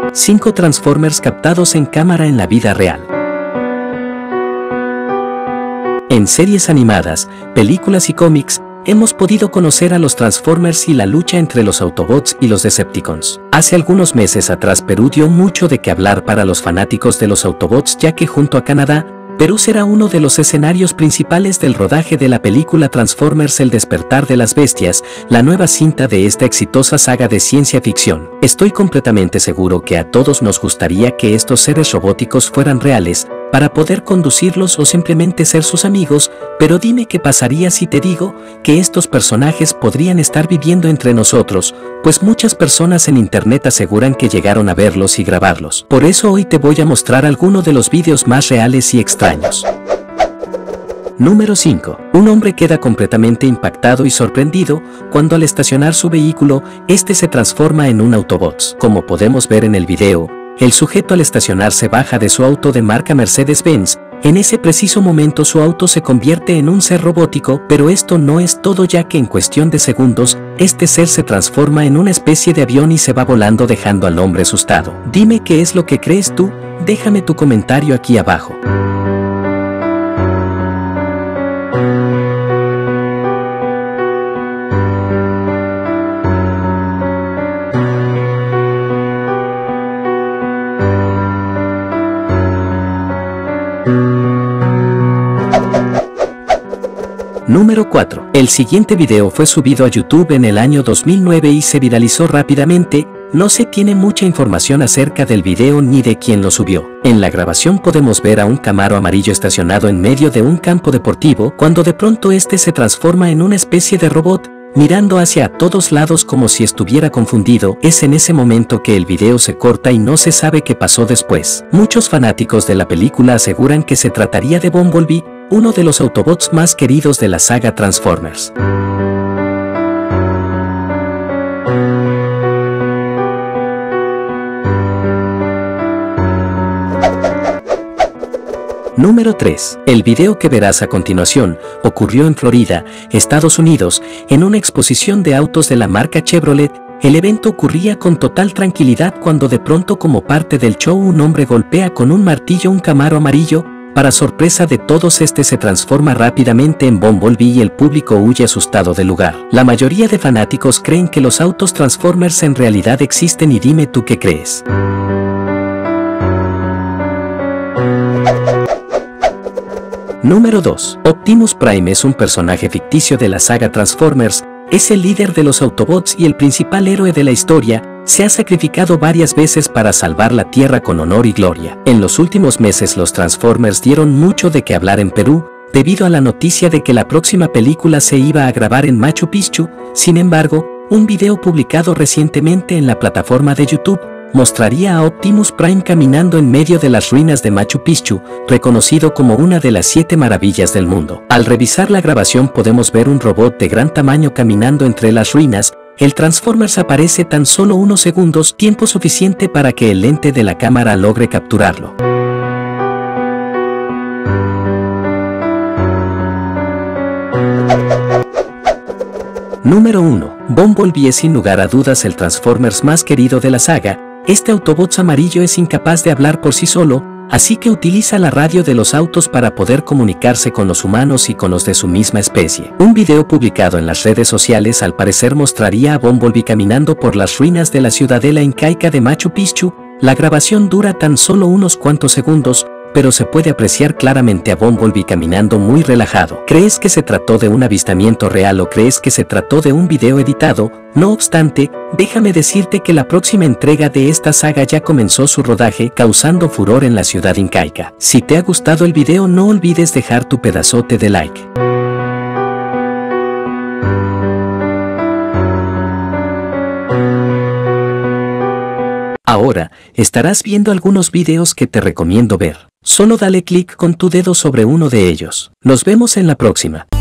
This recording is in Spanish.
5 Transformers captados en cámara en la vida real. En series animadas, películas y cómics, hemos podido conocer a los Transformers y la lucha entre los Autobots y los Decepticons. Hace algunos meses atrás Perú dio mucho de qué hablar para los fanáticos de los Autobots, ya que junto a Canadá, Perú será uno de los escenarios principales del rodaje de la película Transformers: El despertar de las bestias, la nueva cinta de esta exitosa saga de ciencia ficción. Estoy completamente seguro que a todos nos gustaría que estos seres robóticos fueran reales, para poder conducirlos o simplemente ser sus amigos, pero dime qué pasaría si te digo que estos personajes podrían estar viviendo entre nosotros, pues muchas personas en internet aseguran que llegaron a verlos y grabarlos. Por eso hoy te voy a mostrar algunos de los vídeos más reales y extraños. Número 5. Un hombre queda completamente impactado y sorprendido cuando al estacionar su vehículo, este se transforma en un Autobot. Como podemos ver en el video, el sujeto al estacionarse baja de su auto de marca Mercedes-Benz. En ese preciso momento su auto se convierte en un ser robótico, pero esto no es todo, ya que en cuestión de segundos, este ser se transforma en una especie de avión y se va volando dejando al hombre asustado. Dime qué es lo que crees tú, déjame tu comentario aquí abajo. Número 4. El siguiente video fue subido a YouTube en el año 2009 y se viralizó rápidamente. No se tiene mucha información acerca del video ni de quién lo subió. En la grabación podemos ver a un Camaro amarillo estacionado en medio de un campo deportivo cuando de pronto este se transforma en una especie de robot, mirando hacia todos lados como si estuviera confundido. Es en ese momento que el video se corta y no se sabe qué pasó después. Muchos fanáticos de la película aseguran que se trataría de Bumblebee, uno de los Autobots más queridos de la saga Transformers. Número 3. El video que verás a continuación ocurrió en Florida, Estados Unidos, en una exposición de autos de la marca Chevrolet. El evento ocurría con total tranquilidad cuando de pronto, como parte del show, un hombre golpea con un martillo un Camaro amarillo. Para sorpresa de todos, este se transforma rápidamente en Bumblebee y el público huye asustado del lugar. La mayoría de fanáticos creen que los autos Transformers en realidad existen, y dime tú qué crees. Número 2. Optimus Prime es un personaje ficticio de la saga Transformers. Es el líder de los Autobots y el principal héroe de la historia. Se ha sacrificado varias veces para salvar la Tierra con honor y gloria. En los últimos meses los Transformers dieron mucho de qué hablar en Perú, debido a la noticia de que la próxima película se iba a grabar en Machu Picchu. Sin embargo, un video publicado recientemente en la plataforma de YouTube mostraría a Optimus Prime caminando en medio de las ruinas de Machu Picchu, reconocido como una de las 7 maravillas del mundo. Al revisar la grabación podemos ver un robot de gran tamaño caminando entre las ruinas. El Transformers aparece tan solo unos segundos, tiempo suficiente para que el lente de la cámara logre capturarlo. Número 1. Bumblebee es sin lugar a dudas el Transformers más querido de la saga. Este Autobot amarillo es incapaz de hablar por sí solo, así que utiliza la radio de los autos para poder comunicarse con los humanos y con los de su misma especie. Un video publicado en las redes sociales al parecer mostraría a Bumblebee caminando por las ruinas de la ciudadela incaica de Machu Picchu. La grabación dura tan solo unos cuantos segundos, pero se puede apreciar claramente a Bumblebee caminando muy relajado. ¿Crees que se trató de un avistamiento real o crees que se trató de un video editado? No obstante, déjame decirte que la próxima entrega de esta saga ya comenzó su rodaje, causando furor en la ciudad incaica. Si te ha gustado el video, no olvides dejar tu pedazote de like. Ahora, estarás viendo algunos videos que te recomiendo ver. Solo dale clic con tu dedo sobre uno de ellos. Nos vemos en la próxima.